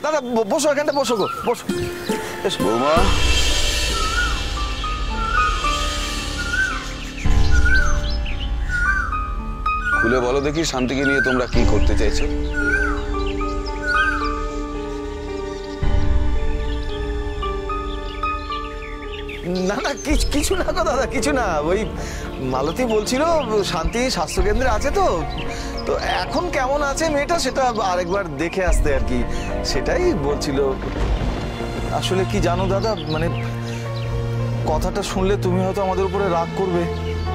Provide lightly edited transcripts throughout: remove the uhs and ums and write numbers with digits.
দাদা বসো, এখানটা বসো গো, বসো। বৌমা, খুলে বলো দেখি শান্তিকে নিয়ে তোমরা কি করতে চাইছো? না না কিছু না গো দাদা, কিছু না। ওই মালতী বলছিল শান্তি স্বাস্থ্যকেন্দ্রে আছে, তো তো এখন কেমন আছে মেয়েটা সেটা আরেকবার দেখে আসতে আর কি, সেটাই বলছিল। আসলে কি জানো দাদা, মানে কথাটা শুনলে তুমি হয়তো আমাদের উপরে রাগ করবে,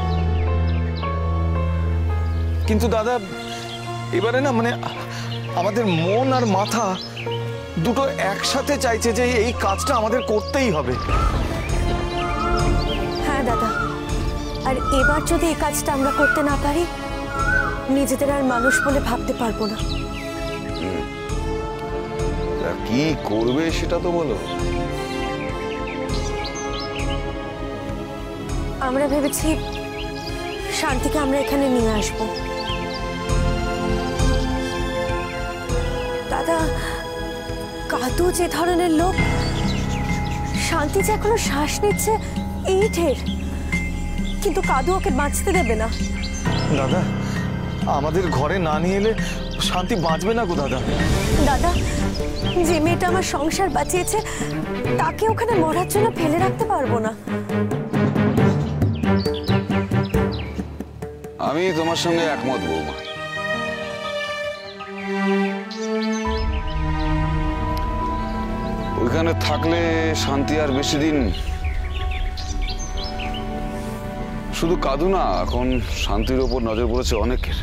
কিন্তু দাদা এবারে না মানে আমাদের মন আর মাথা দুটো একসাথে চাইছে যে এই কাজটা আমাদের করতেই হবে। হ্যাঁ দাদা, আর এবার যদি এই কাজটা আমরা করতে না পারি, নিজেদের আর মানুষ বলে ভাবতে পারবো না। কি করবে সেটা তো বলো। আমরা ভেবেছি শান্তিকে আমরা এখানে নিয়ে আসবো। দাদা, কাদু যে ধরনের লোক, শান্তি যে এখনো শ্বাস নিচ্ছে এই ঢের, কিন্তু কাদু ওকে বাঁচতে দেবে না। দাদা আমাদের ঘরে না নিয়ে এলে শান্তি বাঁচবে না গো দাদা। দাদা, যে মেয়েটা আমার সংসার বাঁচিয়েছে তাকে ওখানে মরার জন্য ফেলে রাখতে পারবো না। আমি তোমার সঙ্গে একমত বৌমা। ওইখানে থাকলে শান্তি আর বেশি দিন, শুধু কাদু না, এখন শান্তির ওপর নজর পড়েছে অনেকের।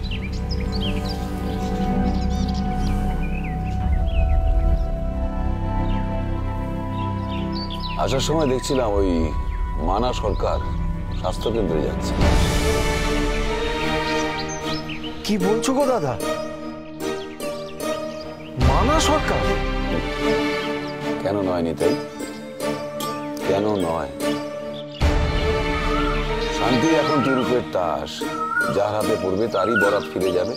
আসার সময় দেখছিলাম ওই মানা সরকার স্বাস্থ্যকেন্দ্রে যাচ্ছে। কি বলছো গো দাদা, মানা সরকার? কেন নয় নিতাই, কেন নয়? শান্তি এখন তুরুপের তাস, যার হাতে পড়বে তারই বরাত ফিরে যাবে।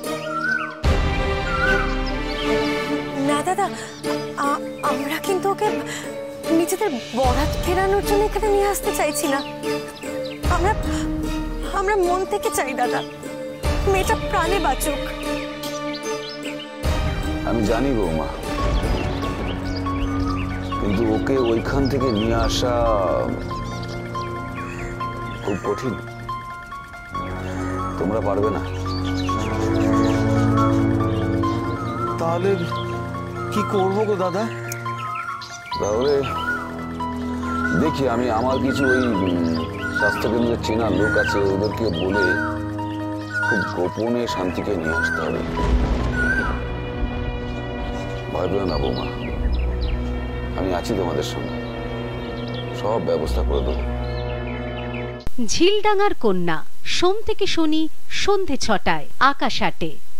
না দাদা, আমরা কিন্তু ওকে নিজেদের বরাত ফেরানোর জন্য এখানে নিয়ে আসতে চাইছি না। আমরা মন থেকে চাই দাদা, মেয়েটা প্রাণে বাঁচুক। আমি জানি বৌমা, কিন্তু ওকে ওইখান থেকে নিয়ে আসা খুব কঠিন। তোমরা পারবে না। তাহলে কি করবো গো দাদা? তাহলে দেখি, আমি আমার কিছু ওই স্বাস্থ্যকেন্দ্রের চেনা লোক আছে, ওদেরকে বলে খুব গোপনে শান্তিকে নিয়ে আসতে হবে। ভয় পেও না বৌমা, আমি আছি তোমাদের সঙ্গে, সব ব্যবস্থা করে দেবো। ঝিলডাঙ্গার কন্যা, সোম থেকে শনি সন্ধে ৬টায়, আকাশ ৮-এ।